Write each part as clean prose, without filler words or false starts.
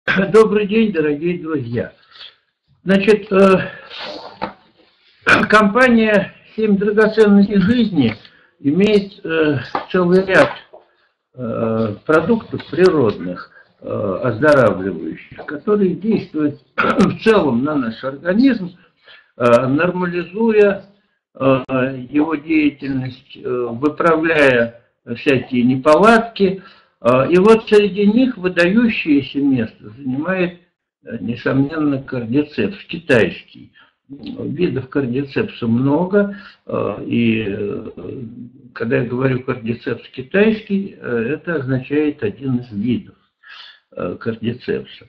Добрый день, дорогие друзья. Значит, компания «Семь драгоценностей жизни» имеет целый ряд продуктов природных, оздоравливающих, которые действуют в целом на наш организм, нормализуя его деятельность, выправляя всякие неполадки. И вот среди них выдающееся место занимает, несомненно, кардицепс китайский. Видов кардицепса много, и когда я говорю кардицепс китайский, это означает один из видов кардицепса.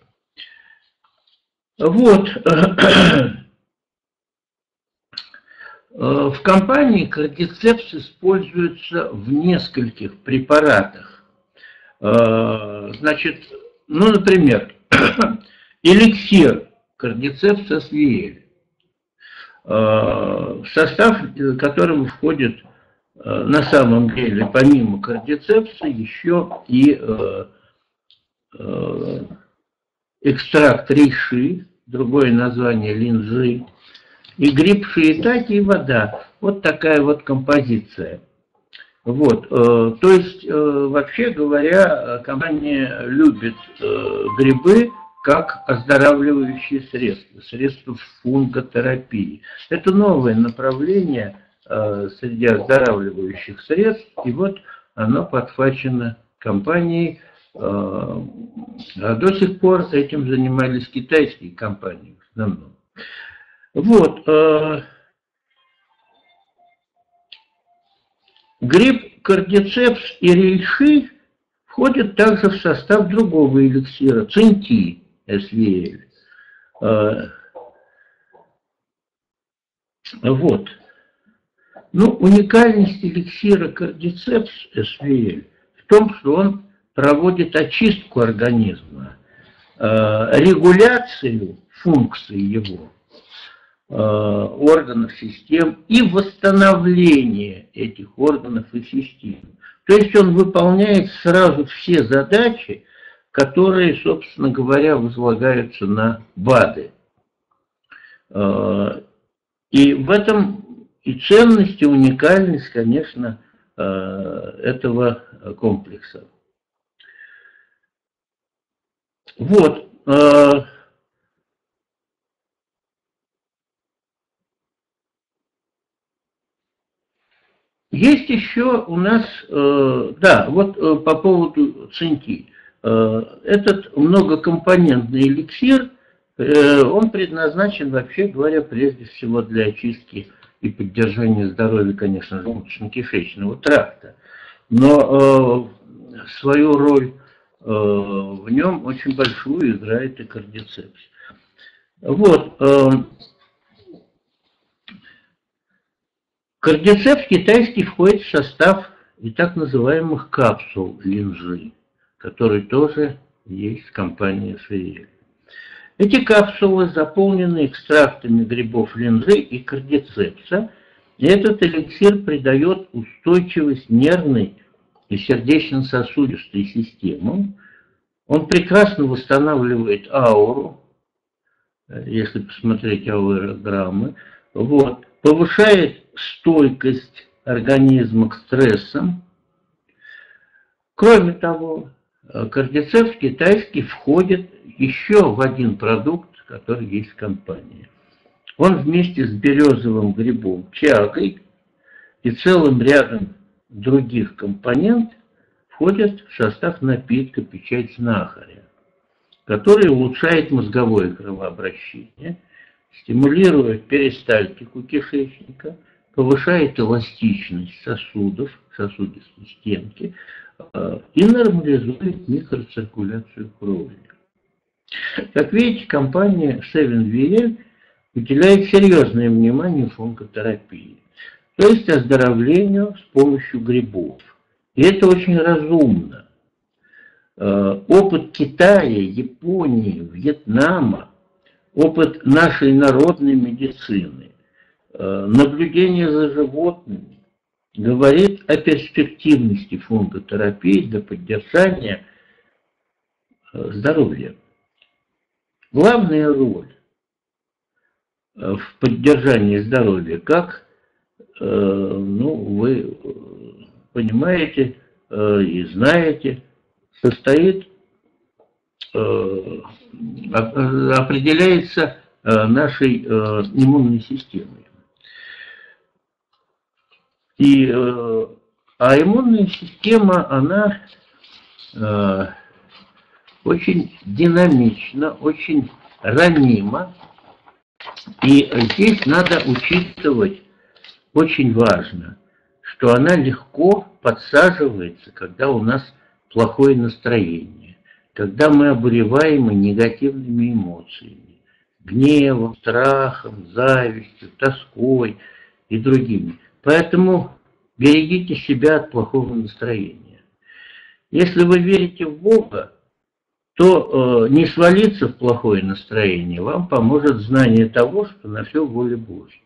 Вот. В компании кардицепс используется в нескольких препаратах. Значит, ну, например, эликсир кардицепс SVL, в состав которого входит на самом деле помимо кардицепса еще и экстракт рейши, другое название линджи, и гриб шиитаке и вода. Вот такая вот композиция. Вот, то есть, вообще говоря, компания любит грибы как оздоравливающие средства, средства фунготерапии. Это новое направление среди оздоравливающих средств, и вот оно подхвачено компанией. А до сих пор этим занимались китайские компании в основном. Вот. Гриб кардицепс и рейши входят также в состав другого эликсира, цинти SVL. Вот. Ну, уникальность эликсира кардицепс SVL в том, что он проводит очистку организма, регуляцию функций его, органов, систем и восстановление этих органов и систем. То есть он выполняет сразу все задачи, которые, собственно говоря, возлагаются на БАДы. И в этом и ценность, и уникальность, конечно, этого комплекса. Вот. Есть еще у нас, да, вот по поводу цинки. Этот многокомпонентный эликсир, он предназначен, вообще говоря, прежде всего для очистки и поддержания здоровья, конечно, желудочно-кишечного тракта. Но свою роль в нем очень большую играет и кардицепс. Вот. Кардицепс китайский входит в состав и так называемых капсул линджи, которые тоже есть в компании SVL. Эти капсулы заполнены экстрактами грибов линджи и кардицепса, и этот эликсир придает устойчивость нервной и сердечно-сосудистой системам. Он прекрасно восстанавливает ауру, если посмотреть аурограммы, вот, повышает стойкость организма к стрессам. Кроме того, кардицепс китайский входит еще в один продукт, который есть в компании. Он вместе с березовым грибом чагой и целым рядом других компонентов входит в состав напитка печать знахаря, который улучшает мозговое кровообращение, стимулирует перистальтику кишечника, повышает эластичность сосудов, сосудистой стенки и нормализует микроциркуляцию крови. Как видите, компания 7VL уделяет серьезное внимание фунготерапии, то есть оздоровлению с помощью грибов. И это очень разумно. Опыт Китая, Японии, Вьетнама, опыт нашей народной медицины, наблюдение за животными говорит о перспективности фунготерапии для поддержания здоровья. главная роль в поддержании здоровья, как ну, вы понимаете и знаете, состоит, определяется нашей иммунной системой. А иммунная система, она очень динамична, очень ранима. И здесь надо учитывать, очень важно, что она легко подсаживается, когда у нас плохое настроение, когда мы обуреваемы негативными эмоциями, гневом, страхом, завистью, тоской и другими. Поэтому берегите себя от плохого настроения. Если вы верите в Бога, то не свалиться в плохое настроение вам поможет знание того, что на все воля Божья.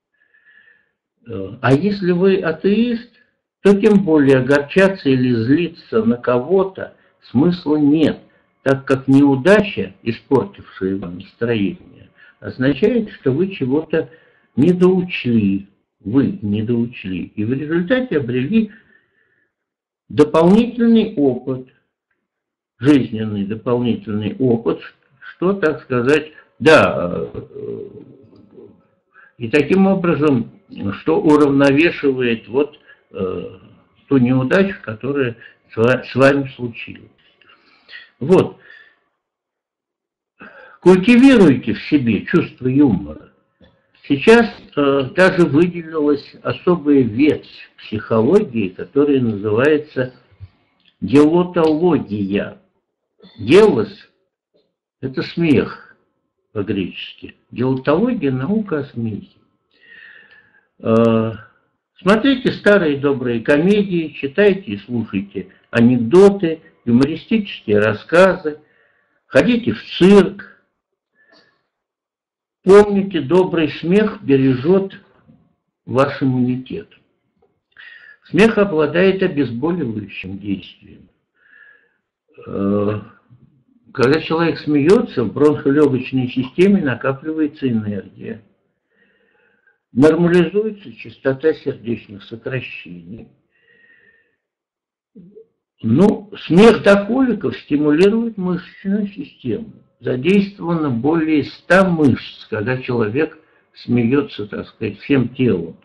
А если вы атеист, то тем более огорчаться или злиться на кого-то смысла нет, так как неудача, испортившая вам настроение, означает, что вы чего-то недоучли, и в результате обрели дополнительный опыт, жизненный дополнительный опыт, что, так сказать, да, и таким образом, что уравновешивает вот ту неудачу, которая с вами случилась. Вот. Культивируйте в себе чувство юмора. Сейчас даже выделилась особая ветвь психологии, которая называется делотология. Делос – это смех по-гречески. Делотология – наука о смехе. Смотрите старые добрые комедии, читайте и слушайте анекдоты, юмористические рассказы, ходите в цирк. Помните, добрый смех бережет ваш иммунитет. Смех обладает обезболивающим действием. Когда человек смеется, в бронхолегочной системе накапливается энергия. Нормализуется частота сердечных сокращений. Ну, смех доколиков стимулирует мышечную систему. Задействовано более 100 мышц, когда человек смеется, так сказать, всем телом.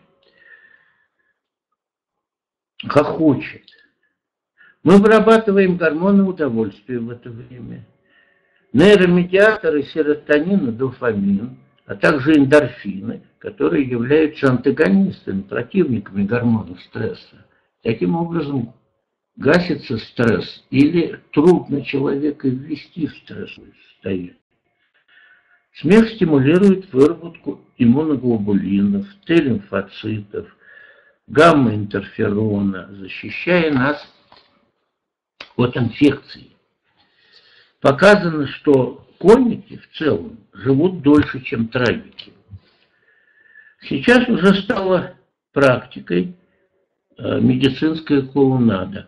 Хохочет. Мы вырабатываем гормоны удовольствия в это время. Нейромедиаторы серотонин и дофамин, а также эндорфины, которые являются антагонистами, противниками гормонов стресса. Таким образом, гасится стресс или трудно человека ввести в стрессовое состояние. Смех стимулирует выработку иммуноглобулинов, Т-лимфоцитов, гамма-интерферона, защищая нас от инфекций. Показано, что комики в целом живут дольше, чем трагики. Сейчас уже стала практикой медицинская клоунада.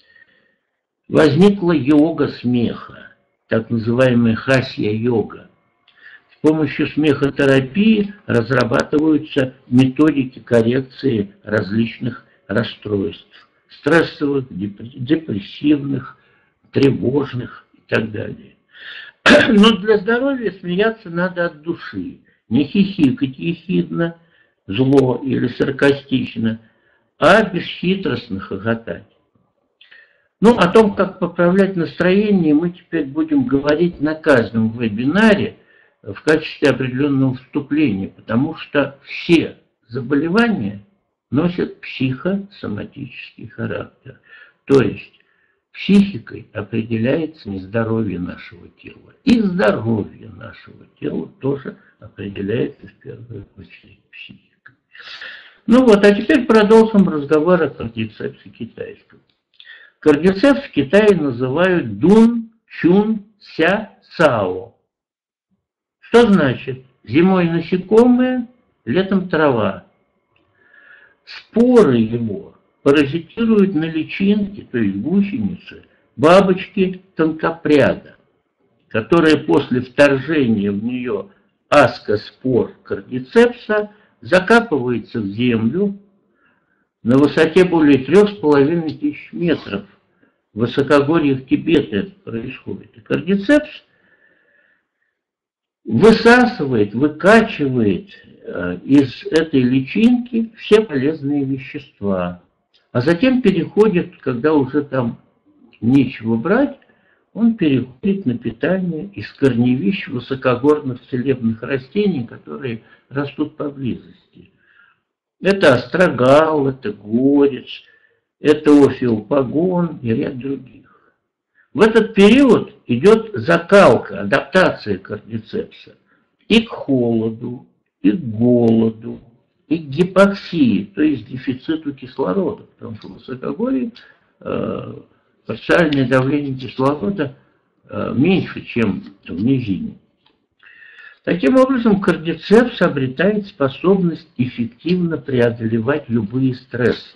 Возникла йога смеха, так называемая хасья-йога. С помощью смехотерапии разрабатываются методики коррекции различных расстройств, стрессовых, депрессивных, тревожных и так далее. Но для здоровья смеяться надо от души, не хихикать ехидно, зло или саркастично, а бесхитростно хохотать. Ну, о том, как поправлять настроение, мы теперь будем говорить на каждом вебинаре в качестве определенного вступления, потому что все заболевания носят психосоматический характер. То есть психикой определяется нездоровье нашего тела. И здоровье нашего тела тоже определяется в первую очередь психикой. Ну вот, а теперь продолжим разговор о кардицепсе китайском. Кардицепс в Китае называют Дун Чун Ся Цао. Что значит? Зимой насекомые, летом трава. Споры его паразитируют на личинке, то есть гусеницы, бабочки тонкопряда. которая после вторжения в нее аскоспор кардицепса закапывается в землю на высоте более 3500 метров. В высокогорьях Тибета это происходит. И кардицепс высасывает, выкачивает из этой личинки все полезные вещества. А затем переходит, когда уже там нечего брать, он переходит на питание из корневищ высокогорных целебных растений, которые растут поблизости. Это острогал, это горец, это офиопагон и ряд других. В этот период идет закалка, адаптация кардицепса и к холоду, и к голоду, и к гипоксии, то есть дефициту кислорода, потому что в высокогорье парциальное давление кислорода меньше, чем в низине. Таким образом, кардицепс обретает способность эффективно преодолевать любые стрессы.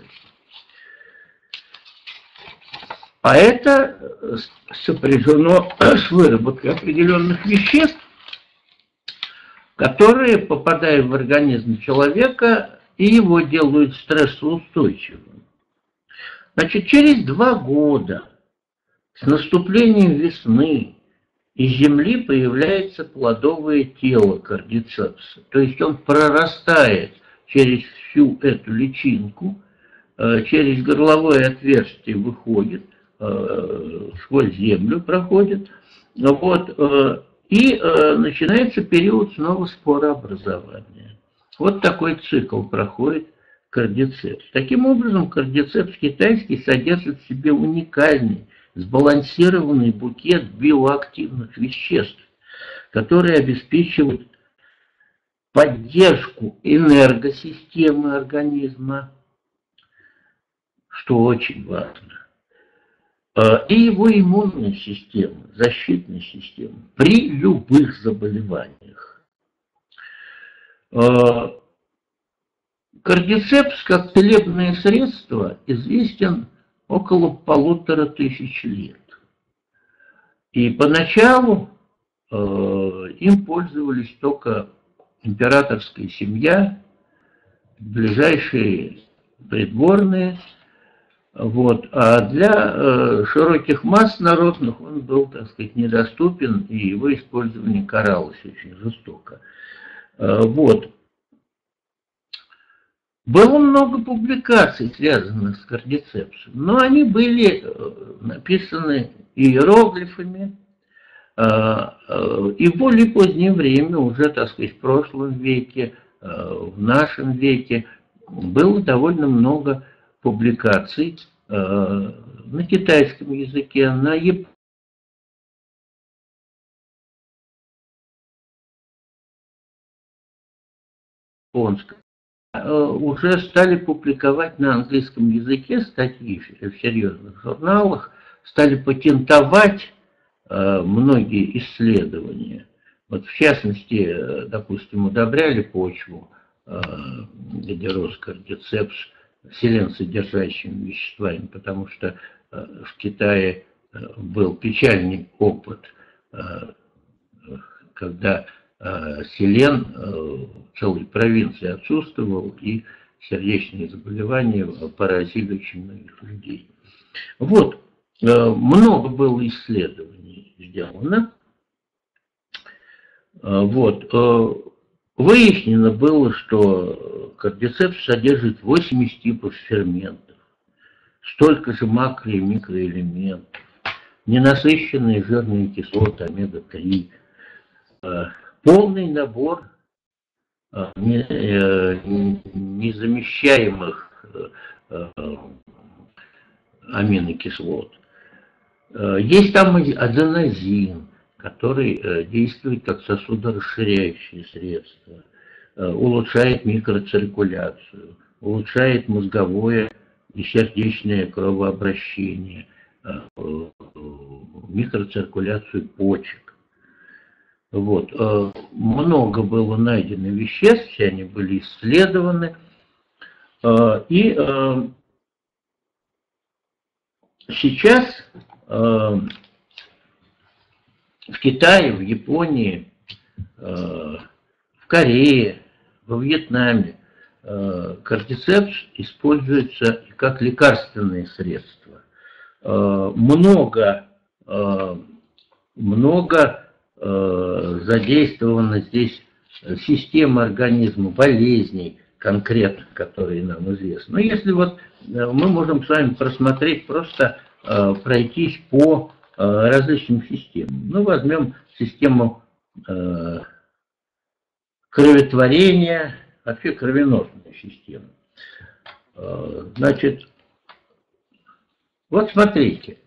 А это сопряжено с выработкой определенных веществ, которые, попадая в организм человека, и его делают стрессоустойчивым. Значит, через 2 года с наступлением весны из земли появляется плодовое тело кардицепса. То есть он прорастает через всю эту личинку, через горловое отверстие выходит, сквозь землю проходит, и начинается период снова спорообразования. Вот такой цикл проходит кардицепс. Таким образом, кардицепс китайский содержит в себе уникальный, сбалансированный букет биоактивных веществ, которые обеспечивают поддержку энергосистемы организма, что очень важно, и его иммунной системы, защитной системы при любых заболеваниях. Кардицепс как целебное средство известен около 1500 лет. И поначалу им пользовались только императорская семья, ближайшие придворные. А для широких масс народных он был, так сказать, недоступен, и его использование каралось очень жестоко. Было много публикаций, связанных с кардицепсом, но они были написаны иероглифами, и в более позднее время, уже, так сказать, в прошлом веке, в нашем веке, было довольно много публикаций на китайском языке, на японском. Уже стали публиковать на английском языке статьи в серьезных журналах, стали патентовать многие исследования. В частности, допустим, удобряли почву, где рос кардицепс, селен-содержащими веществами, потому что в Китае был печальный опыт, когда селен в целой провинции отсутствовал, и сердечные заболевания поразили очень многих людей. Много было исследований сделано. Выяснено было, что кардицепс содержит 80 типов ферментов, столько же макро- и микроэлементов, ненасыщенные жирные кислоты омега-3, полный набор незамещаемых аминокислот. Есть там аденозин, который действует как сосудорасширяющее средство, улучшает микроциркуляцию, улучшает мозговое и сердечное кровообращение, микроциркуляцию почек. Много было найдено веществ, все они были исследованы, и сейчас в Китае, в Японии, в Корее, во Вьетнаме кардицепс используется как лекарственное средство. Много задействована здесь система организма, болезней конкретно, которые нам известны. Но если вот мы можем с вами просмотреть, просто пройтись по различным системам. Ну, возьмем систему кроветворения, вообще кровеносную систему. Значит, вот смотрите.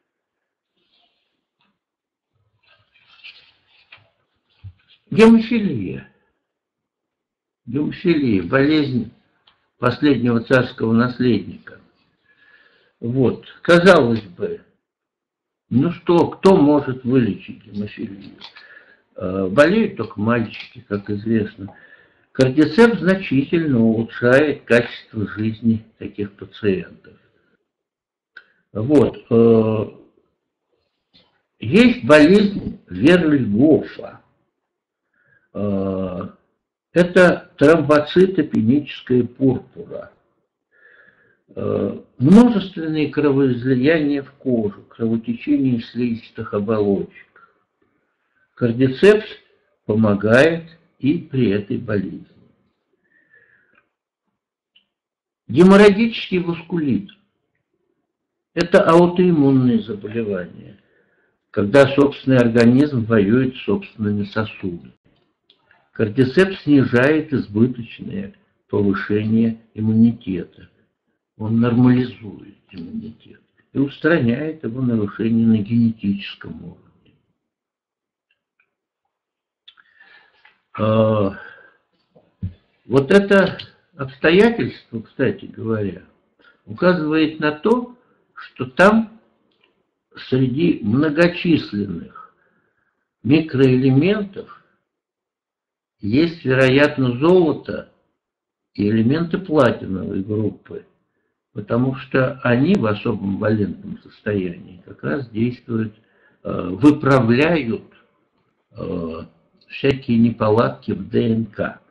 Гемофилия. Гемофилия, болезнь последнего царского наследника. Вот, казалось бы, ну что, кто может вылечить гемофилию? Болеют только мальчики, как известно. Кардицепс значительно улучшает качество жизни таких пациентов. Вот. Есть болезнь Верльгофа. Это тромбоцитопеническая пурпура. Множественные кровоизлияния в кожу, кровотечение слизистых оболочек. Кардицепс помогает и при этой болезни. Геморрагический васкулит – это аутоиммунные заболевания, когда собственный организм воюет с собственными сосудами. Кардицепс снижает избыточное повышение иммунитета. Он нормализует иммунитет и устраняет его нарушения на генетическом уровне. Вот это обстоятельство, кстати говоря, указывает на то, что там среди многочисленных микроэлементов есть, вероятно, золото и элементы платиновой группы, потому что они в особом валентном состоянии как раз действуют, выправляют всякие неполадки в ДНК.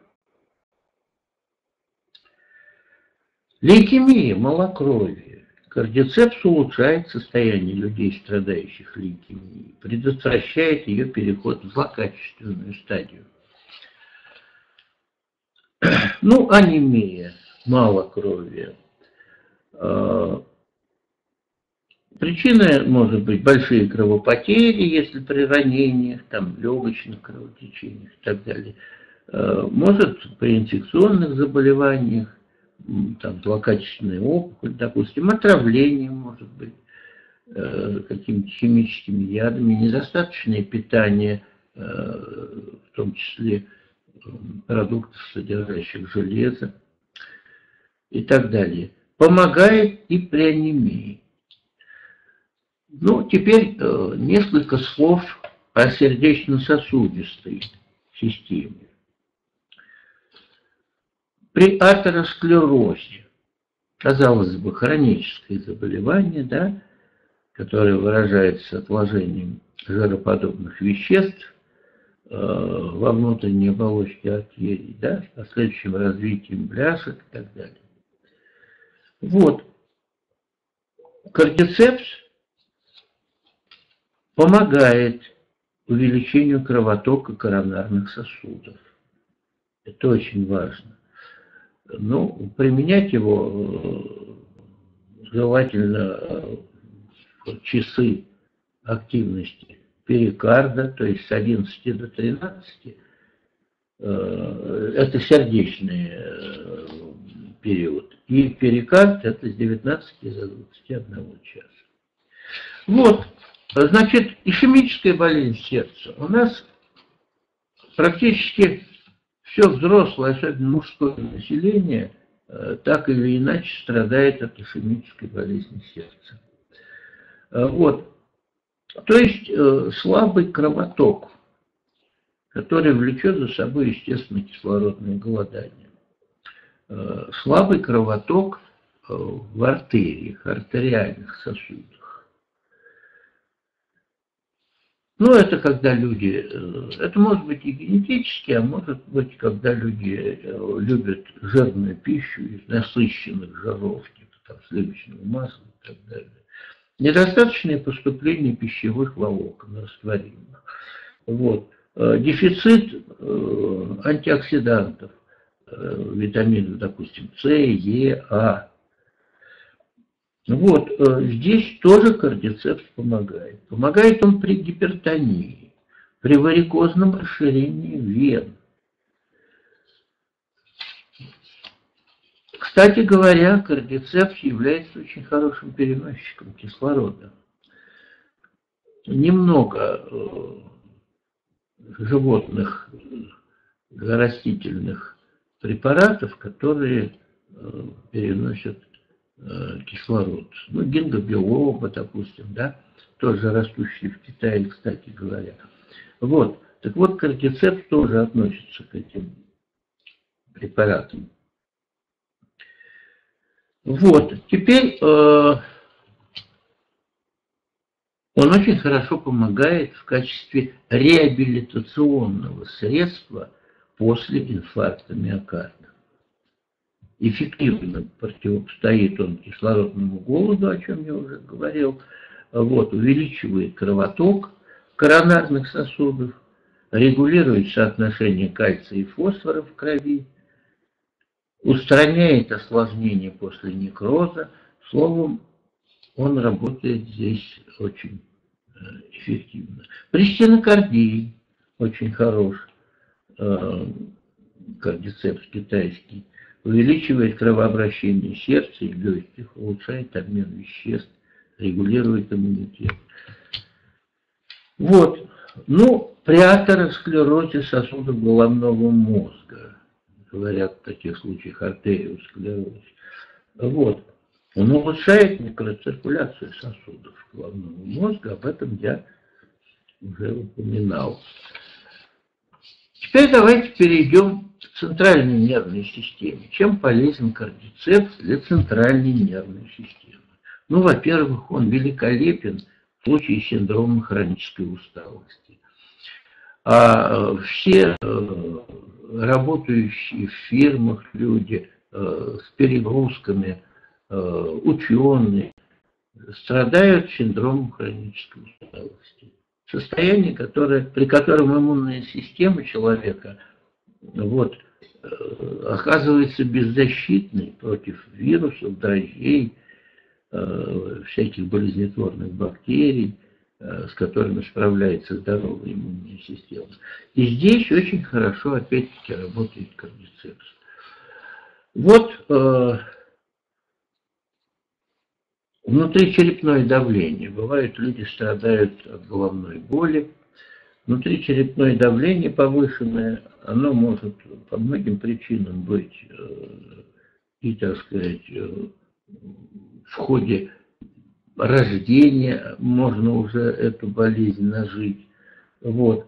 Лейкемия, малокровие. Кардицепс улучшает состояние людей, страдающих лейкемией, предотвращает ее переход в злокачественную стадию. Ну, анемия, малокровие. Причина может быть большие кровопотери, если при ранениях, там, легочных кровотечениях и так далее. Может при инфекционных заболеваниях, там, злокачественная опухоль, допустим, отравление может быть какими-то химическими ядами, недостаточное питание, в том числе продуктов, содержащих железо и так далее. Помогает и при анемии. Ну, теперь несколько слов о сердечно-сосудистой системе. При атеросклерозе, казалось бы, хроническое заболевание, да, которое выражается отложением жироподобных веществ во внутренней оболочке артерий, да, с последующим развитием бляшек и так далее. Вот. Кардицепс помогает увеличению кровотока коронарных сосудов. Это очень важно. Ну, применять его желательно в часы активности перикарда, то есть с 11 до 13. Это сердечный период. И перикард это с 19 до 21 часа. Вот. Значит, ишемическая болезнь сердца. У нас практически все взрослое, особенно мужское население, так или иначе страдает от ишемической болезни сердца. Вот. То есть слабый кровоток, который влечет за собой, естественно, кислородное голодание. Слабый кровоток в артериях, артериальных сосудах. Ну, это когда люди, это может быть и генетически, а может быть, когда люди любят жирную пищу из насыщенных жиров, типа там сливочного масла и так далее. Недостаточное поступление пищевых волокон растворимых. Вот. Дефицит антиоксидантов, витаминов, допустим, С, Е, А. Вот, здесь тоже кардицепс помогает. Помогает он при гипертонии, при варикозном расширении вен. Кстати говоря, кардицепс является очень хорошим переносчиком кислорода. Немного животных растительных препаратов, которые переносят кислород. Ну, гингобилоба, допустим, да, тоже растущий в Китае, кстати говоря. Вот. Так вот, кардицепс тоже относится к этим препаратам. Вот. Теперь он очень хорошо помогает в качестве реабилитационного средства после инфаркта миокарда. Эффективно противостоит он кислородному голоду, о чем я уже говорил. Вот, увеличивает кровоток коронарных сосудов, регулирует соотношение кальция и фосфора в крови, устраняет осложнения после некроза. Словом, он работает здесь очень эффективно. При стенокардии очень хорош кардицепс китайский. Увеличивает кровообращение сердца и легких, улучшает обмен веществ, регулирует иммунитет. Вот. Ну, при атеросклерозе сосудов головного мозга, говорят в таких случаях артериосклероз. Вот. Он улучшает микроциркуляцию сосудов головного мозга, об этом я уже упоминал. Теперь давайте перейдем к центральной нервной системе. Чем полезен кардицепс для центральной нервной системы? Ну, во-первых, он великолепен в случае синдрома хронической усталости. А все работающие в фирмах люди с перегрузками, ученые, страдают синдромом хронической усталости. Состояние, при котором иммунная система человека оказывается беззащитной против вирусов, дрожжей, всяких болезнетворных бактерий, с которыми справляется здоровая иммунная система. И здесь очень хорошо, опять-таки, работает кардицепс. Вот внутричерепное давление. Бывает, люди страдают от головной боли. Внутричерепное давление повышенное, оно может по многим причинам быть и, так сказать, в ходе рождения можно уже эту болезнь нажить. Вот.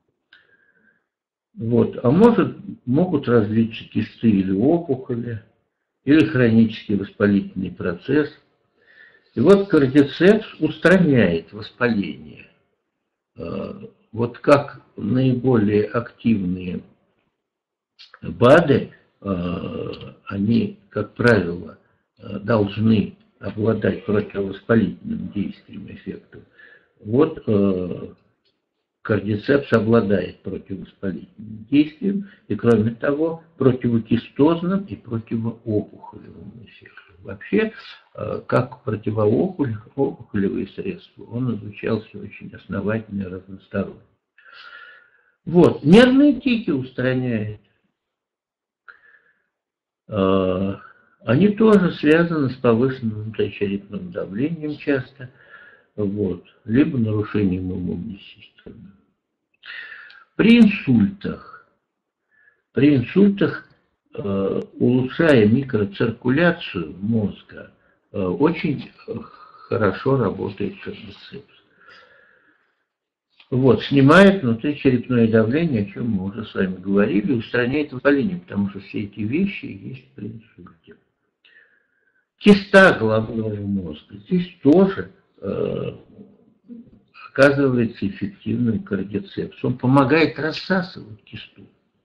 А могут развиться кисты или опухоли, или хронический воспалительный процесс. И вот кардицепс устраняет воспаление. Вот как наиболее активные БАДы, они, как правило, должны обладать противовоспалительным действием, эффектом. Вот кардицепс обладает противовоспалительным действием и, кроме того, противокистозным и противоопухолевым эффектом. Вообще, как противоопухолевые средства, он изучался очень основательно и разносторонне. Вот, нервные тики устраняет. Они тоже связаны с повышенным внутричерепным давлением часто, либо нарушением иммунной системы. При инсультах, улучшая микроциркуляцию мозга, очень хорошо работает кардицепс. Снимает внутричерепное давление, о чем мы уже с вами говорили, устраняет воспаление, потому что все эти вещи есть при инсульте. Киста головного мозга. Здесь тоже оказывается эффективным кардицепс. Он помогает рассасывать кисту.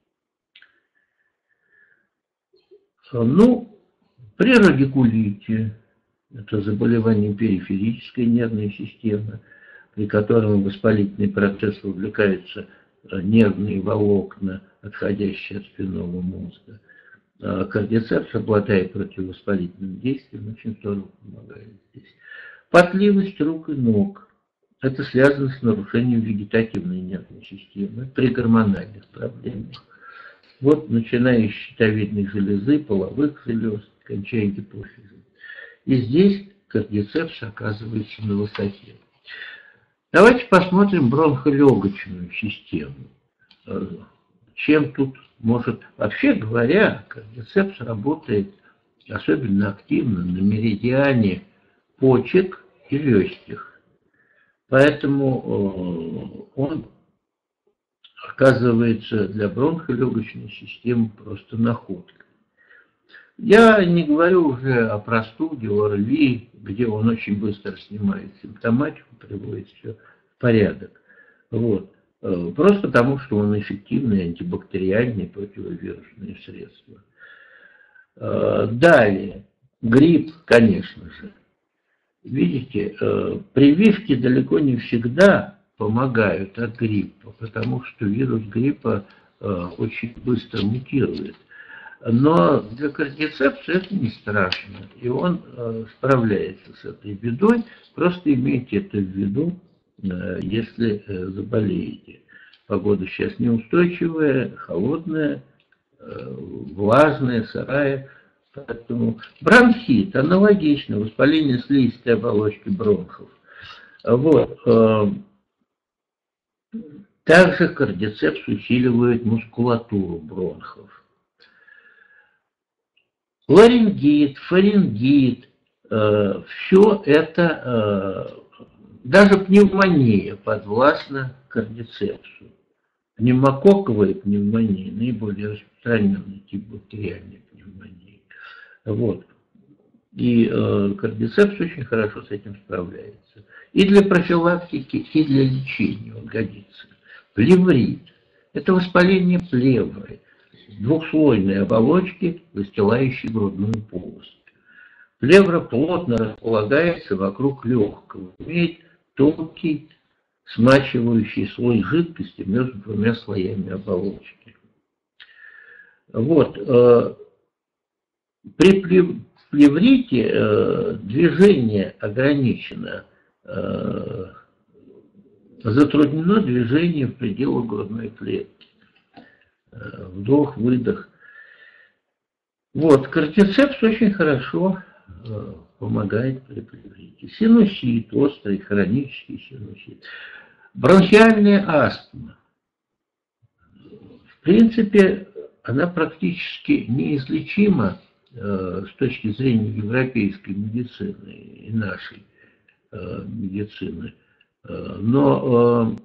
Ну, при радикулите, это заболевание периферической нервной системы, при котором в воспалительный процесс вовлекаются нервные волокна, отходящие от спинного мозга. Кардицепс обладает противовоспалительным действием, очень здорово помогает здесь. Потливость рук и ног. Это связано с нарушением вегетативной нервной системы при гормональных проблемах. Вот, начиная с щитовидной железы, половых желез, кончая гипофизом. И здесь кардицепс оказывается на высоте. Давайте посмотрим бронхолегочную систему. Чем тут может... Вообще говоря, кардицепс работает особенно активно на меридиане почек и легких. Поэтому он оказывается для бронхолегочной системы просто находкой. Я не говорю уже о простуде, ОРВИ, где он очень быстро снимает симптоматику, приводит все в порядок. Вот. Просто потому, что он эффективный антибактериальный противовирусное средство. Далее, грипп, конечно же. Видите, прививки далеко не всегда помогают от гриппа, потому что вирус гриппа очень быстро мутирует. Но для кардицепса это не страшно, и он справляется с этой бедой. Просто имейте это в виду, если заболеете. Погода сейчас неустойчивая, холодная, влажная, сырая. Поэтому бронхит аналогично, воспаление слизистой оболочки бронхов. Вот. Также кардицепс усиливает мускулатуру бронхов. Ларингит, фарингит, все это, даже пневмония подвластна кардицепсу. Пневмококковая пневмония, наиболее распространенный тип бактериальной пневмонии. Вот. И кардицепс очень хорошо с этим справляется. И для профилактики, и для лечения он годится. Плеврит – это воспаление плевры, двухслойной оболочки, выстилающей грудную полость. Плевра плотно располагается вокруг легкого, имеет тонкий смачивающий слой жидкости между двумя слоями оболочки. Вот. При плеврите движение ограничено, затруднено движение в пределах грудной клетки. Вдох, выдох. Вот, кардицепс очень хорошо помогает при плеврите. Синусит, острый, хронический синусит. Бронхиальная астма. В принципе, она практически неизлечима с точки зрения европейской медицины и нашей медицины. Но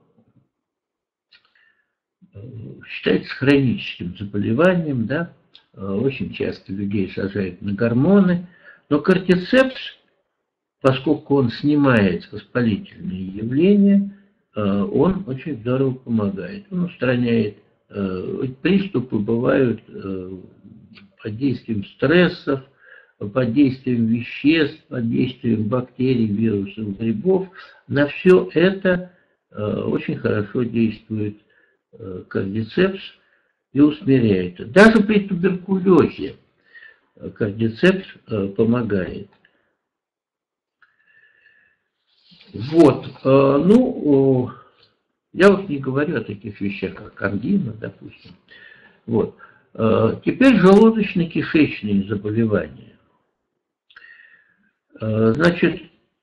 считается хроническим заболеванием, да? Очень часто людей сажают на гормоны, но кардицепс, поскольку он снимает воспалительные явления, он очень здорово помогает. Он устраняет, приступы бывают под действием стрессов, под действием веществ, под действием бактерий, вирусов, грибов. На все это очень хорошо действует кардицепс и усмиряет. Даже при туберкулезе кардицепс помогает. Вот. Ну, я вот не говорю о таких вещах, как ангина, допустим. Вот. Теперь желудочно-кишечные заболевания. Значит,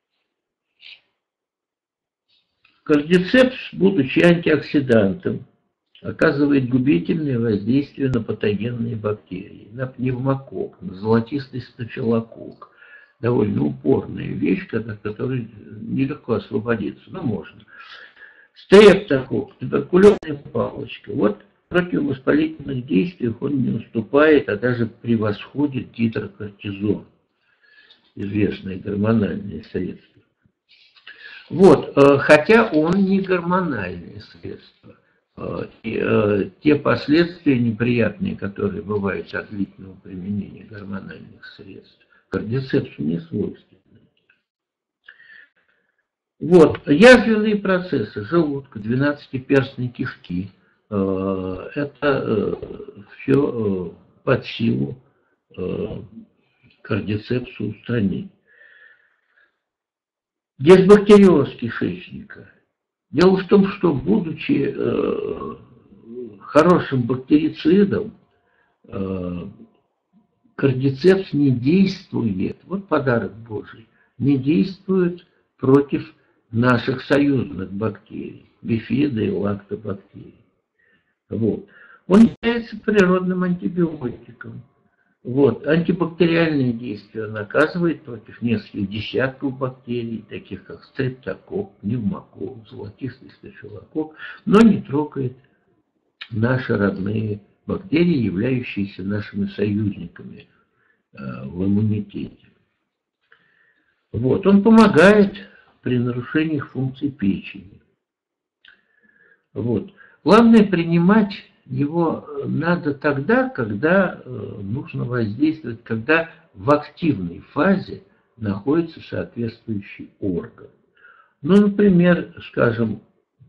кардицепс, будучи антиоксидантом, оказывает губительное воздействие на патогенные бактерии, на пневмококк, на золотистый стафилококк. Довольно упорная вещь, от которой нелегко освободиться, но можно. Стрептококк, туберкулезная палочка. Вот в противовоспалительных действиях он не уступает, а даже превосходит гидрокортизон, известное гормональное средство. Вот, хотя он не гормональное средство. И те последствия неприятные, которые бывают от длительного применения гормональных средств, кардицепсу не свойственны. Вот, язвенные процессы желудка, двенадцатиперстной кишки, это все под силу кардицепсу устранить. Дисбактериоз кишечника. Дело в том, что, будучи хорошим бактерицидом, кардицепс не действует, вот подарок Божий, не действует против наших союзных бактерий, бифида и лактобактерий. Вот. Он является природным антибиотиком. Вот. Антибактериальное действие он оказывает против нескольких десятков бактерий, таких как стрептококк, пневмококк, золотистый стафилококк, но не трогает наши родные бактерии, являющиеся нашими союзниками в иммунитете. Вот. Он помогает при нарушениях функций печени. Вот. Главное, принимать его надо тогда, когда нужно воздействовать, когда в активной фазе находится соответствующий орган. Ну, например, скажем,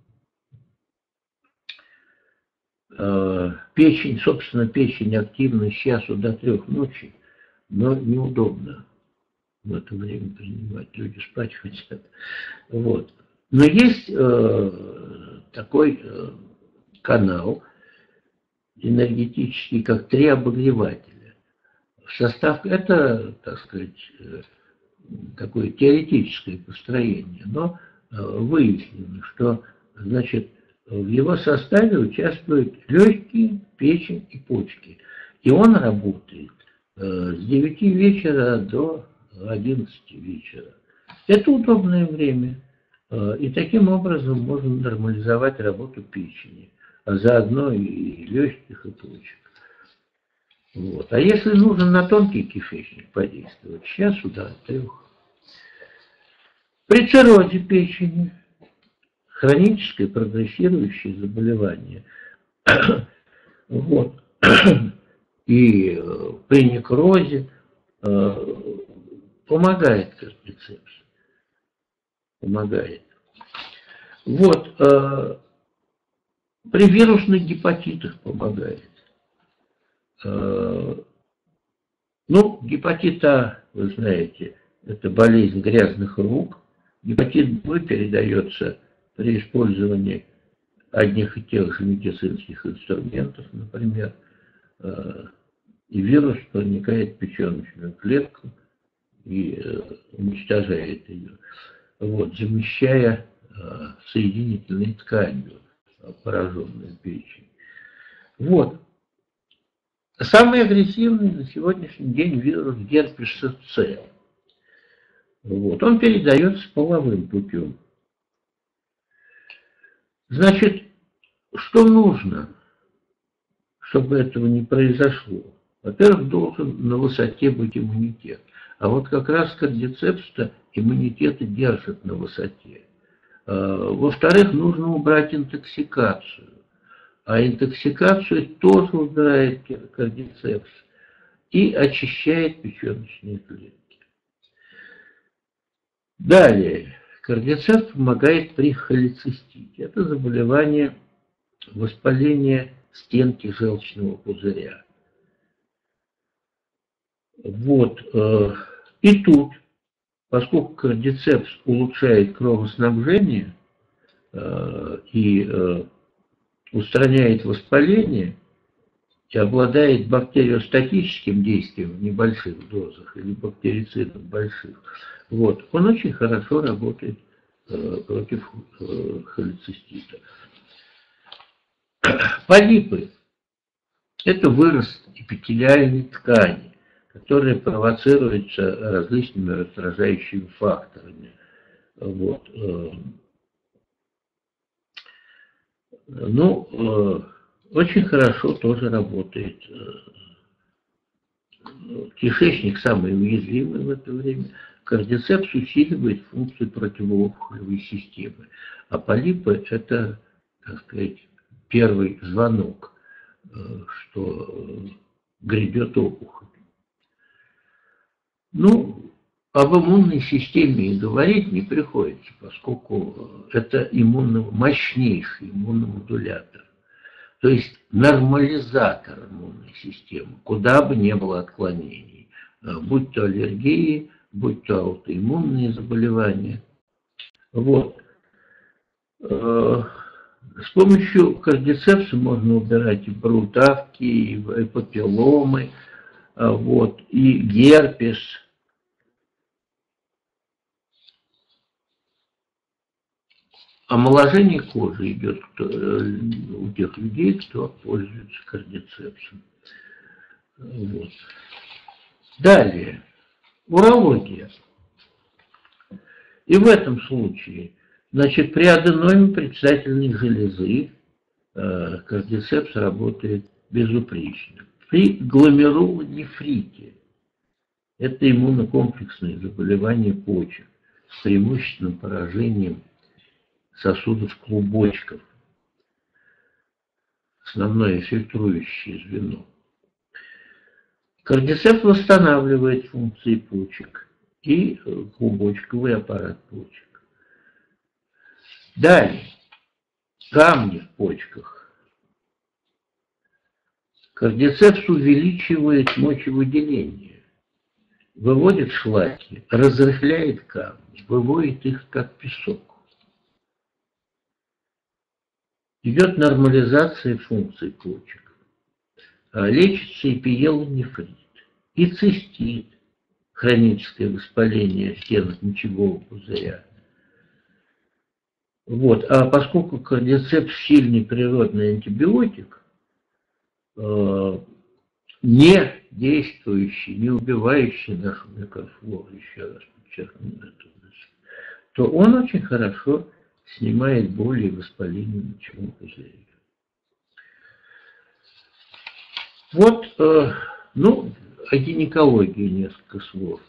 печень, собственно, печень активна с часу до 3 ночи, но неудобно в это время принимать, люди спать хотят. Вот. Но есть такой канал энергетический, как 3 обогревателя. В состав, это, так сказать, такое теоретическое построение, но выяснено, что, значит, в его составе участвуют легкие, печень и почки. И он работает с 9 вечера до 11 вечера. Это удобное время. И таким образом можно нормализовать работу печени, а заодно и легких, и почек. Вот. А если нужно на тонкий кишечник подействовать, с часу до 3. При циррозе печени, хроническое прогрессирующее заболевание, вот, и при некрозе помогает кардицепс. Помогает. Вот, при вирусных гепатитах помогает. Ну, гепатит А, вы знаете, это болезнь грязных рук. Гепатит Б передается при использовании одних и тех же медицинских инструментов, например, и вирус проникает в печеночную клетку и уничтожает ее, вот, замещая соединительной тканью пораженную печень. Вот. Самый агрессивный на сегодняшний день вирус герпеса С. Вот. Он передается половым путем. Значит, что нужно, чтобы этого не произошло? Во-первых, должен на высоте быть иммунитет. А вот как раз кардицепс-то иммунитета держит на высоте. Во-вторых, нужно убрать интоксикацию. А интоксикацию тоже убирает кардицепс и очищает печеночные клетки. Далее, кардицепс помогает при холецистите. Это заболевание воспаления стенки желчного пузыря. Вот. И тут, поскольку кардицепс улучшает кровоснабжение и устраняет воспаление и обладает бактериостатическим действием в небольших дозах или бактерицидов больших, вот, он очень хорошо работает против холецистита. Полипы – это вырост эпителиальной ткани, которая провоцируется различными раздражающими факторами. Вот. Ну, очень хорошо тоже работает. Кишечник самый уязвимый в это время. кардицепс усиливает функцию противоопухолевой системы, а полипы – это, так сказать, первый звонок, что грядет опухоль. Ну, об иммунной системе и говорить не приходится, поскольку это мощнейший иммуномодулятор, то есть нормализатор иммунной системы, куда бы ни было отклонений, будь то аллергии, будь то аутоиммунные заболевания. Вот. С помощью кардицепса можно убирать и бородавки, и папилломы, вот, и герпес. Омоложение кожи идет у тех людей, кто пользуется кардицепсом. Вот. Далее, урология. И в этом случае, значит, при аденоме предстательной железы кардицепс работает безупречно. При гломерулонефрите, это иммунокомплексное заболевание почек с преимущественным поражением сосудов клубочков, основное фильтрующее звено. Кардицепс восстанавливает функции почек и клубочковый аппарат почек. Далее, камни в почках. Кардицепс увеличивает мочевыделение, выводит шлаки, разрыхляет камни, выводит их как песок. Идет нормализация функций почек. Лечится и пиелонефрит, и цистит, хроническое воспаление в стенах мочевого пузыря. Вот. А поскольку кардицепс сильный природный антибиотик, не действующий, не убивающий нашу микрофлору, еще раз подчеркну эту мысль, то он очень хорошо снимает боли и воспаление мочевого пузыря. Вот, ну, о гинекологии несколько слов.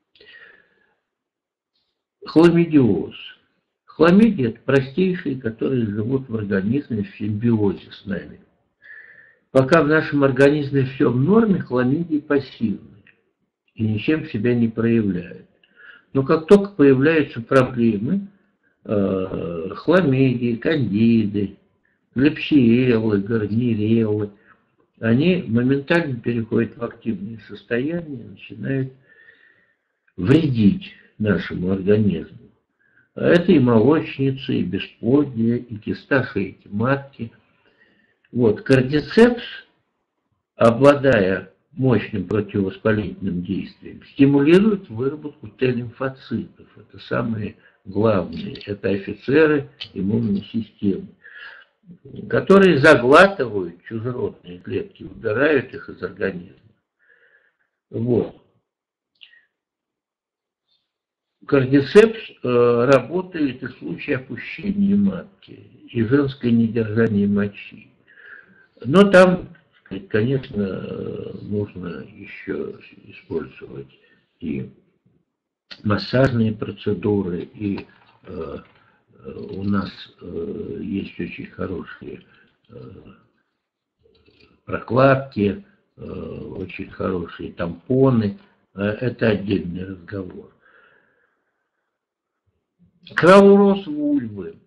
Хламидиоз. Хламидии – это простейшие, которые живут в организме в симбиозе с нами. Пока в нашем организме все в норме, хламидии пассивны и ничем себя не проявляют. Но как только появляются проблемы, хламидии, кандиды, клепсиеллы, гарниреллы, они моментально переходят в активное состояние и начинают вредить нашему организму. Это и молочница, и бесплодие, и киста шейки матки. Вот, кардицепс, обладая мощным противовоспалительным действием, стимулирует выработку Т-лимфоцитов. Это самые главные, это офицеры иммунной системы, которые заглатывают чужеродные клетки, убирают их из организма. Вот. Кардицепс работает и в случае опущения матки, и женское недержание мочи. Но там, конечно, нужно еще использовать и массажные процедуры, и у нас есть очень хорошие прокладки, очень хорошие тампоны. Это отдельный разговор. Кровороз вульвы.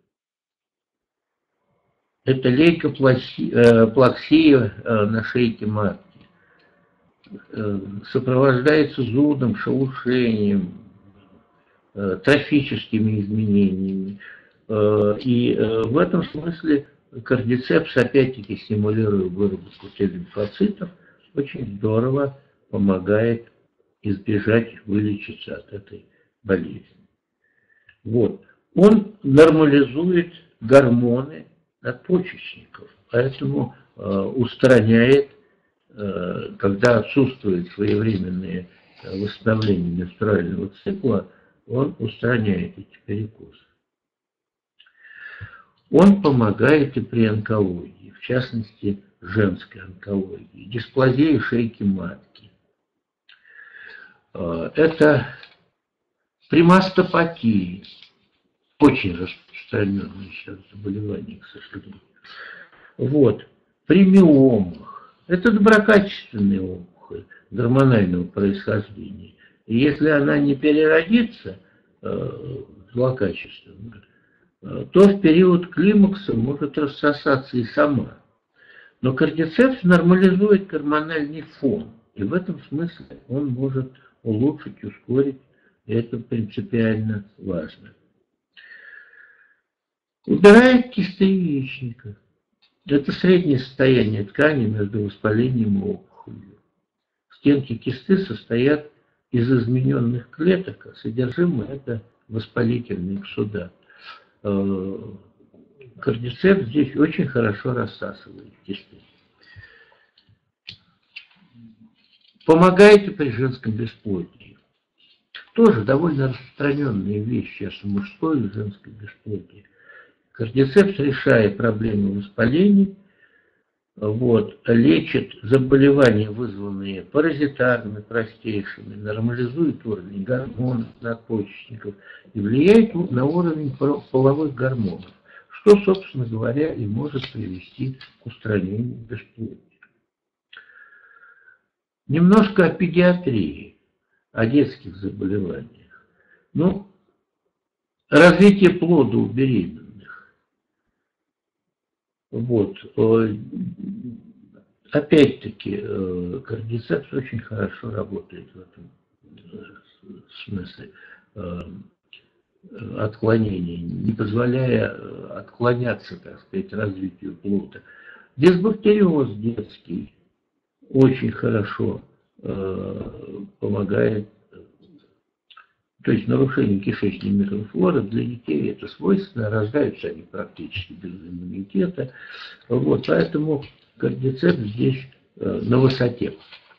Это лейкоплаксия на шейке матки. Сопровождается зудом, шелушением, трофическими изменениями. И в этом смысле кардицепс, опять-таки, стимулируя выработку Т-лимфоцитов, очень здорово помогает избежать, вылечиться от этой болезни. Вот. Он нормализует гормоны надпочечников, поэтому устраняет, когда отсутствует своевременное восстановление менструального цикла, он устраняет эти перекосы. Он помогает и при онкологии, в частности, женской онкологии, дисплазии шейки матки. Это При мастопатии, очень распространенное сейчас заболевание, к сожалению. Вот. При миомах. Это доброкачественные опухоль гормонального происхождения. И если она не переродится злокачественно, то в период климакса может рассосаться и сама. Но кардицепс нормализует гормональный фон. И в этом смысле он может улучшить, ускорить. И это принципиально важно. Убирает кисты яичника. Это среднее состояние ткани между воспалением и опухолью. Стенки кисты состоят из измененных клеток, а содержимое это воспалительные эксудат. Кардицепс здесь очень хорошо рассасывает кисты. Помогает и при женском бесплодии. Тоже довольно распространенные вещи, сейчас мужское и женское бесплодие. Кардицепс, решая проблемы воспалений, лечит заболевания, вызванные паразитарными, простейшими, нормализует уровень гормонов надпочечников и влияет на уровень половых гормонов, что, собственно говоря, и может привести к устранению бесплодия. Немножко о педиатрии, о детских заболеваниях. Развитие плода у беременных. Опять-таки, кардицепс очень хорошо работает в этом смысле отклонения, не позволяя отклоняться, так сказать, развитию плода. Дисбактериоз детский очень хорошо помогает. То есть нарушение кишечной микрофлоры для детей это свойственно, рождаются они практически без иммунитета. Поэтому кардицепс здесь на высоте.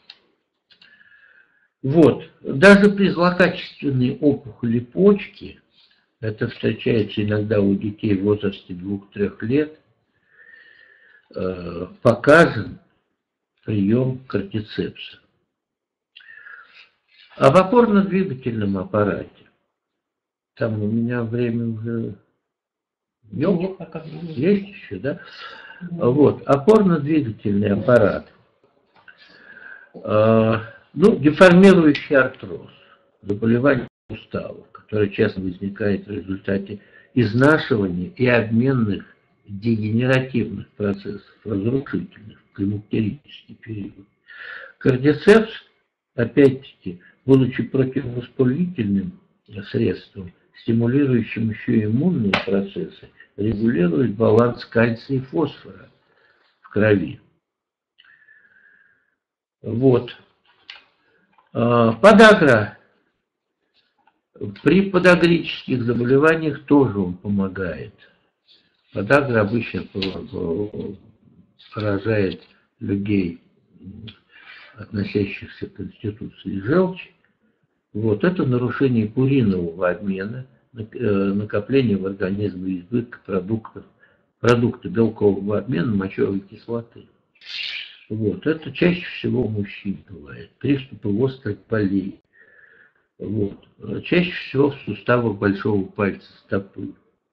Даже при злокачественной опухоли почки, это встречается иногда у детей в возрасте 2-3 лет, показан прием кардицепса. Об опорно-двигательном аппарате. Там у меня время уже есть еще, да? Опорно-двигательный аппарат. Деформирующий артроз, заболевание суставов, которое часто возникает в результате изнашивания и обменных дегенеративных процессов, разрушительных в климактерический период. Кардицепс, опять-таки, будучи противовоспалительным средством, стимулирующим еще иммунные процессы, регулирует баланс кальция и фосфора в крови. Подагра. При подагрических заболеваниях тоже он помогает. Подагра обычно поражает людей, относящихся к конституции желчи. Это нарушение пуринового обмена, накопление в организме избытка продукта белкового обмена мочевой кислоты. Это чаще всего у мужчин бывает. Приступы острых болей. Чаще всего в суставах большого пальца стопы.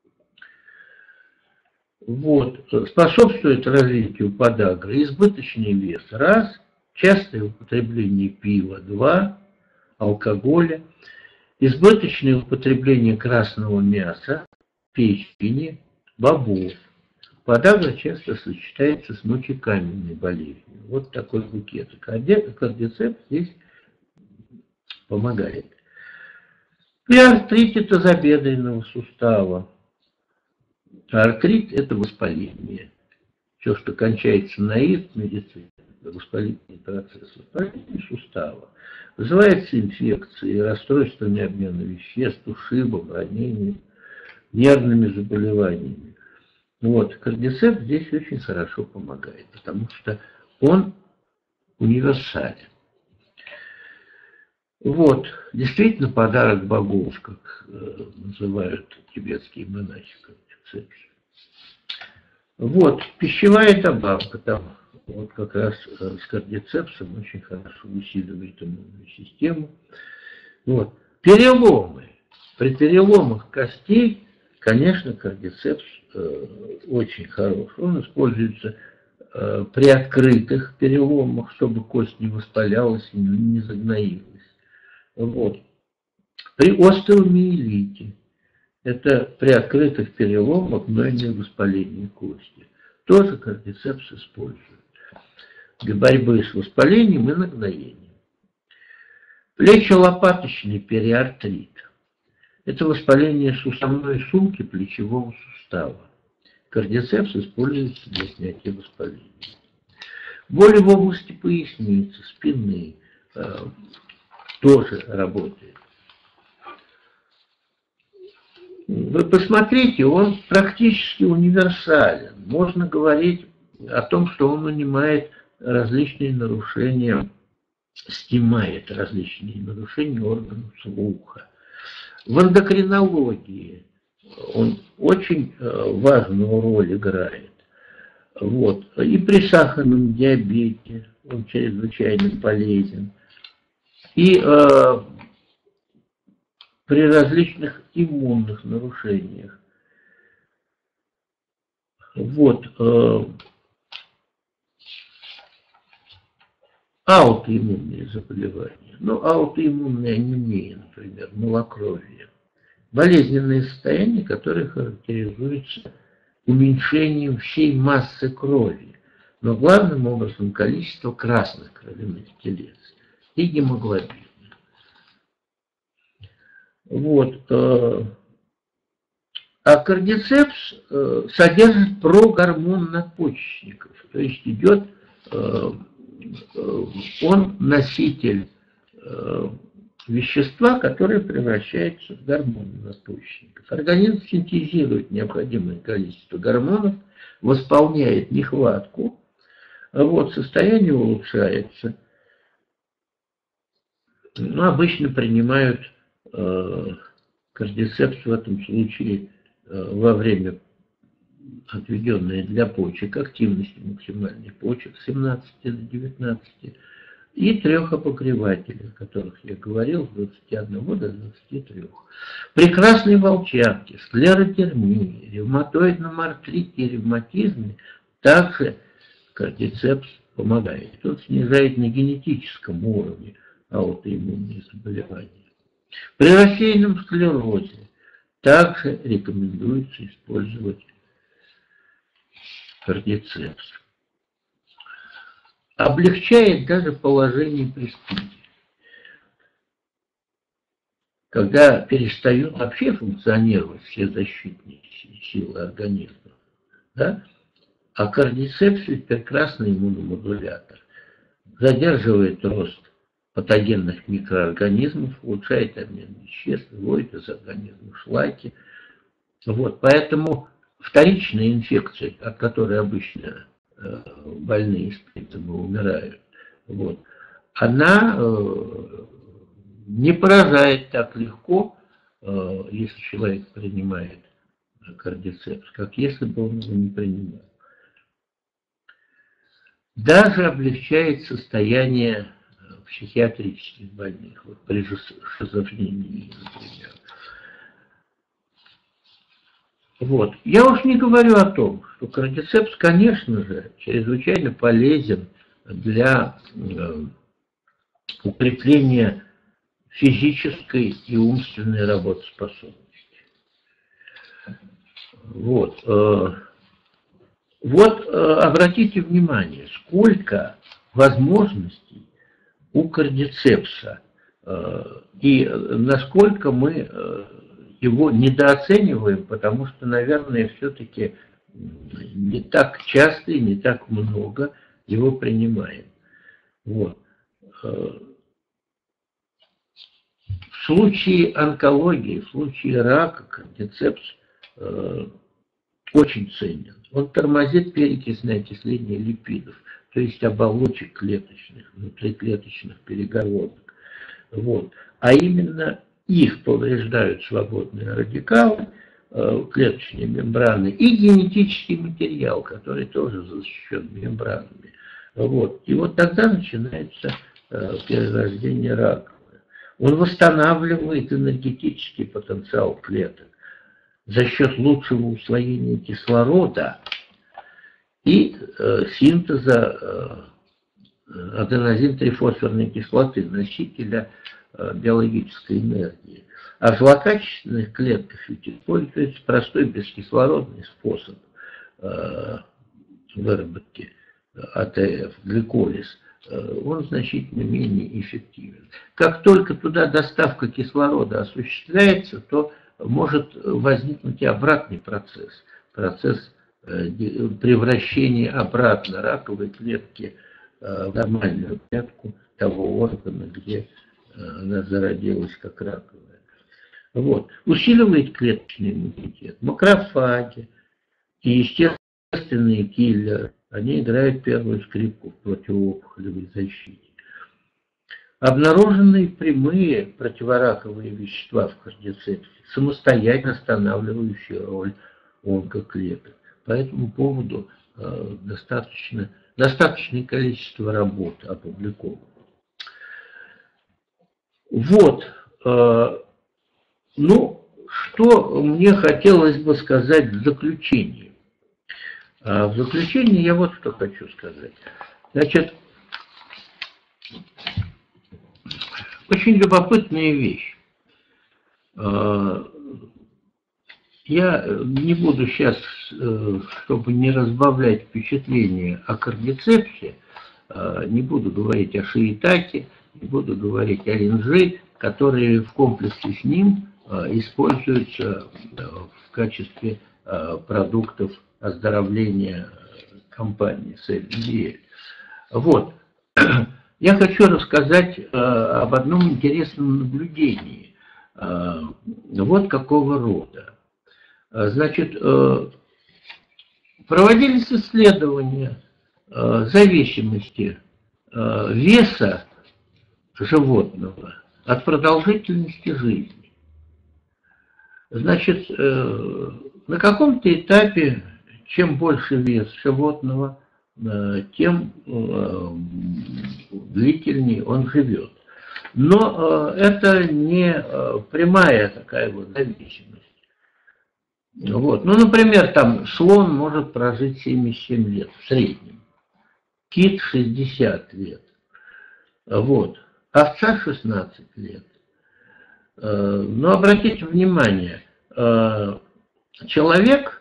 Способствует развитию подагры избыточный вес – раз, частое употребление пива – 2, алкоголя, избыточное употребление красного мяса, печени, бобов. Подагра часто сочетается с мочекаменной болезнью. Такой букет. Кардицепс здесь помогает. При артрите тазобедренного сустава. Артрит – это воспаление. Все, что кончается на «ит» в медицине, это воспалительный процесс, воспаление сустава. Вызывается инфекцией, расстройствами обмена веществ, ушибом, ранением, нервными заболеваниями. Кардицепс здесь очень хорошо помогает, потому что он универсален. Действительно подарок богов, как называют тибетские монахи кардицепс. Пищевая добавка там как раз с кардицепсом очень хорошо усиливает иммунную систему. Переломы. При переломах костей, конечно, кардицепс очень хорош. Он используется при открытых переломах, чтобы кость не воспалялась и не загноилась. Вот. При остеомиелите, это при открытых переломах, но и не воспалении кости, тоже кардицепс используют для борьбы с воспалением и нагноением. Плечо-лопаточный периартрит. Это воспаление суставной сумки плечевого сустава. Кардицепс используется для снятия воспаления. Боли в области поясницы, спины тоже работает. Вы посмотрите, он практически универсален. Можно говорить о том, что он унимает различные нарушения, снимает различные нарушения органов слуха. В эндокринологии он очень важную роль играет. Вот. И при сахарном диабете он чрезвычайно полезен. И при различных иммунных нарушениях. Вот. Аутоиммунные заболевания. Ну, аутоиммунная анемия, например, малокровие. Болезненные состояния, которые характеризуются уменьшением всей массы крови, но главным образом количество красных кровяных телец и гемоглобина. Вот. А кардицепс содержит прогормон надпочечников, то есть идет, он носитель вещества, которое превращается в гормоны надпочечников. Организм синтезирует необходимое количество гормонов, восполняет нехватку, вот, состояние улучшается. Ну, обычно принимают кардицепс в этом случае во время, отведенное для почек, активности максимальной почек с 17 до 19, и 3 обогревателей, о которых я говорил, с 21 до 23. При красной волчанке, склеротермии, ревматоидном артрите и ревматизме также кардицепс помогает. Он снижает на генетическом уровне аутоиммунные заболевания. При рассеянном склерозе также рекомендуется использовать кардицепс. Облегчает даже положение при СПИДе. Когда перестают вообще функционировать все защитные силы организма. Да? А кардицепс ведь прекрасный иммуномодулятор. Задерживает рост патогенных микроорганизмов, улучшает обмен веществ, выводит из организма шлаки. Вот, поэтому вторичная инфекция, от которой обычно больные СПИДом умирают, вот, она не поражает так легко, если человек принимает кардицепс, как если бы он его не принимал. Даже облегчает состояние психиатрических больных, вот при шизофрении, например. Вот. Я уж не говорю о том, что кардицепс, конечно же, чрезвычайно полезен для укрепления физической и умственной работоспособности. Вот. Вот обратите внимание, сколько возможностей у кардицепса и насколько мы его недооцениваем, потому что, наверное, все-таки не так часто и не так много его принимаем. Вот. В случае онкологии, в случае рака кардицепс очень ценен. Он тормозит перекисное окисление липидов, то есть оболочек клеточных, внутриклеточных перегородок. Вот. А именно их повреждают свободные радикалы, клеточные мембраны и генетический материал, который тоже защищен мембранами. Вот. И вот тогда начинается перерождение раковое. Он восстанавливает энергетический потенциал клеток за счет лучшего усвоения кислорода и синтеза аденозин-трифосфорной кислоты, носителя биологической энергии. А в злокачественных клетках ведь используется простой бескислородный способ выработки АТФ, гликолиз. Он значительно менее эффективен. Как только туда доставка кислорода осуществляется, то может возникнуть и обратный процесс. Процесс превращения обратно раковой клетки в нормальную клетку того органа, где она зародилась как раковая. Вот. Усиливает клеточный иммунитет. Макрофаги и естественные киллеры, они играют первую скрипку в противоопухолевой защите. Обнаруженные прямые противораковые вещества в кардицепсе, самостоятельно останавливающие роль онкоклеток. По этому поводу достаточное количество работ опубликовано. Вот. Ну, что мне хотелось бы сказать в заключении. В заключение я вот что хочу сказать. Значит, очень любопытная вещь. Я не буду сейчас, чтобы не разбавлять впечатление о кардицепсе, не буду говорить о шиитаке, не буду говорить о линжи, которые в комплексе с ним используются в качестве продуктов оздоровления компании Сель. Вот. Я хочу рассказать об одном интересном наблюдении. Вот какого рода. Значит, проводились исследования зависимости веса животного от продолжительности жизни. Значит, на каком-то этапе, чем больше вес животного, тем длительнее он живет. Но это не прямая такая вот зависимость. Вот. Ну, например, там слон может прожить 77 лет в среднем, кит 60 лет, вот. Овца 16 лет. Но обратите внимание, человек,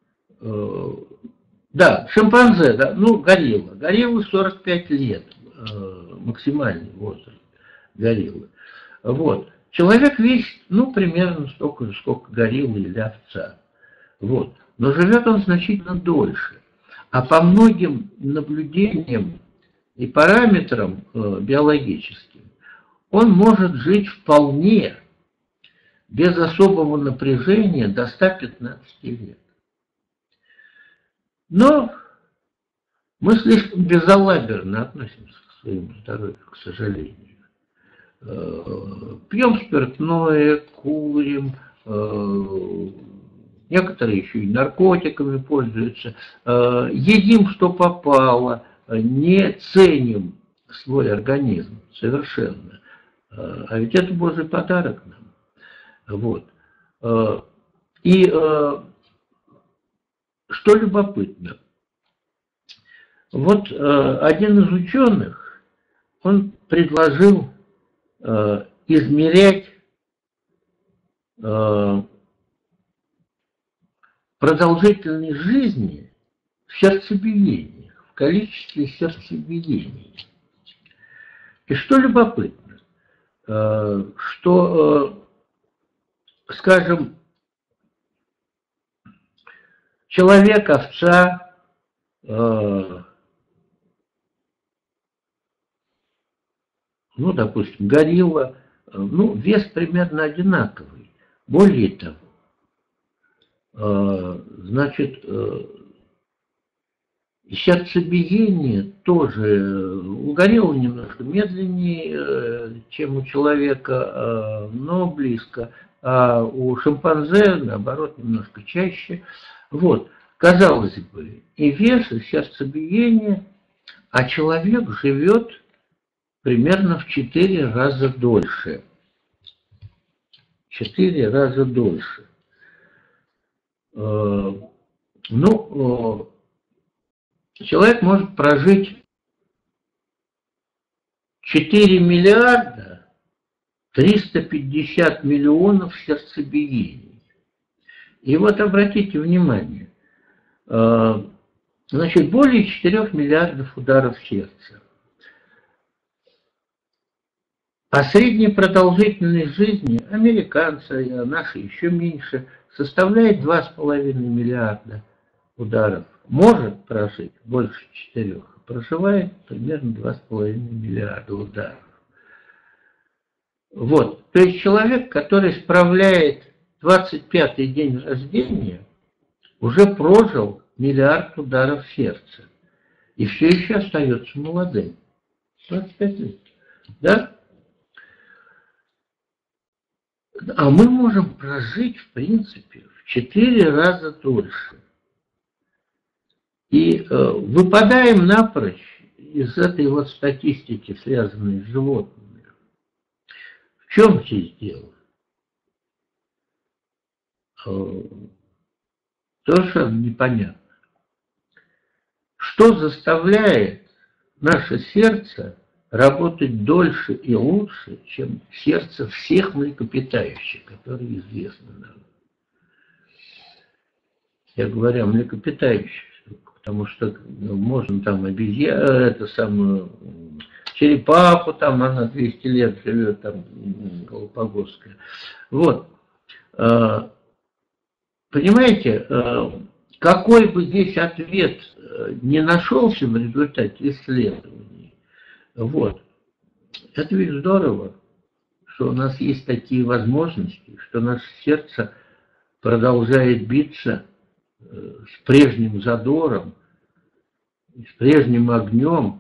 да, шимпанзе, да, ну, горилла. Гориллы 45 лет, максимальный возраст гориллы. Вот. Человек весит, ну, примерно столько же, сколько горилла или овца. Вот. Но живет он значительно дольше. А по многим наблюдениям и параметрам биологическим он может жить вполне без особого напряжения до 115 лет. Но мы слишком безалаберно относимся к своему здоровью, к сожалению. Пьем спиртное, курим, некоторые еще и наркотиками пользуются, едим, что попало, не ценим свой организм совершенно. А ведь это Божий подарок нам. Вот. И что любопытно, вот один из ученых, он предложил измерять продолжительность жизни в сердцебиениях, в количестве сердцебиений. И что любопытно, что, скажем, человек, овца, ну, допустим, горилла, ну, вес примерно одинаковый. Более того, значит, сердцебиение тоже у гориллы немножко медленнее, чем у человека, но близко. А у шимпанзе, наоборот, немножко чаще. Вот, казалось бы, и вес, и сердцебиение, а человек живет примерно в 4 раза дольше, 4 раза дольше. Человек может прожить 4 миллиарда 350 миллионов сердцебиений. И вот обратите внимание, значит, более 4 миллиардов ударов сердца. А средняя продолжительность жизни американца, а наши еще меньше, составляет 2,5 миллиарда ударов. Может прожить больше 4, проживает примерно 2,5 миллиарда ударов. Вот, то есть человек, который справляет 25-й день рождения, уже прожил миллиард ударов сердца. И все еще остается молодым. 25 лет. Да? А мы можем прожить, в принципе, в 4 раза дольше. И выпадаем напрочь из этой вот статистики, связанной с животными. В чем здесь дело? Совершенно непонятно. Что заставляет наше сердце работать дольше и лучше, чем сердце всех млекопитающих, которые известны нам? Я говорю о млекопитающих, потому что можно там черепаху, там она 200 лет живет, там Галапагосская. Вот. Понимаете, какой бы здесь ответ не нашелся в результате исследований, вот, это ведь здорово, что у нас есть такие возможности, что наше сердце продолжает биться с прежним задором, с прежним огнем,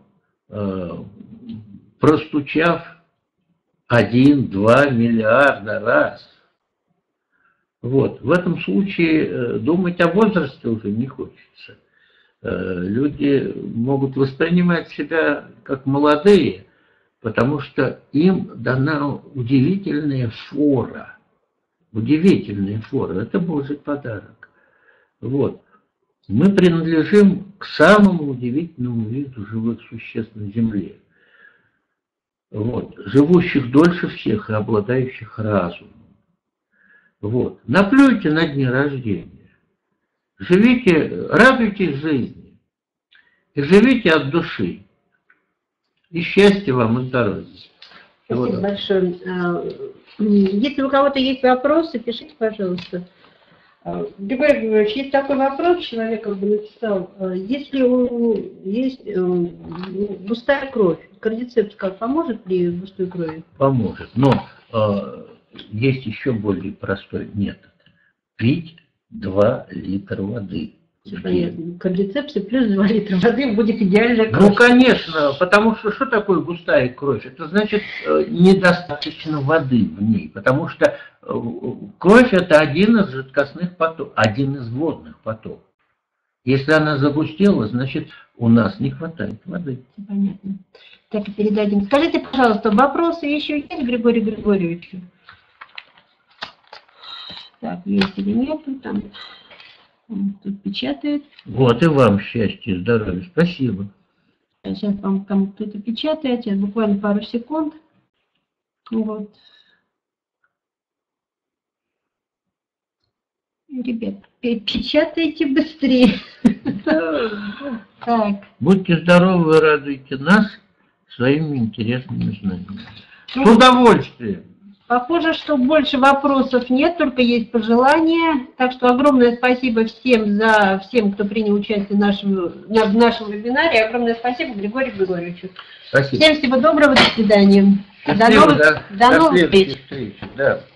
простучав 1-2 миллиарда раз. Вот. В этом случае думать о возрасте уже не хочется. Люди могут воспринимать себя как молодые, потому что им дана удивительная фора. Удивительная фора. Это Божий подарок. Вот. Мы принадлежим к самому удивительному виду живых существ на Земле. Вот. Живущих дольше всех и обладающих разумом. Вот. Наплюйте на дни рождения. Живите, радуйтесь жизни. И живите от души. И счастья вам и здоровья. Спасибо большое. Если у кого-то есть вопросы, пишите, пожалуйста. Григорий Григорьевич, есть такой вопрос, человек как бы написал. Если есть густая кровь, кардицепс как поможет при густой крови? Поможет, но есть еще более простой метод. Пить 2 литра воды. Понятно. Кардицепсы плюс 2 литра воды будет идеальная кровь. Ну, конечно, потому что что такое густая кровь? Это значит недостаточно воды в ней, потому что кровь это один из жидкостных потоков, один из водных потоков. Если она загустела, значит у нас не хватает воды. Понятно. Так и передадим. Скажите, пожалуйста, вопросы еще есть Григорию Григорьевичу? Так, есть или нет? Там тут печатает. Вот и вам счастья и здоровья. Спасибо. Сейчас вам кто-то печатает. Сейчас буквально пару секунд. Вот. Ребят, печатайте быстрее. Так. Будьте здоровы, радуйте нас своими интересными знаниями. С удовольствием. Похоже, что больше вопросов нет, только есть пожелания. Так что огромное спасибо всем, кто принял участие в нашем вебинаре. Огромное спасибо Григорию Григорьевичу. Спасибо. Всем всего доброго, до свидания. До новых встреч. Да.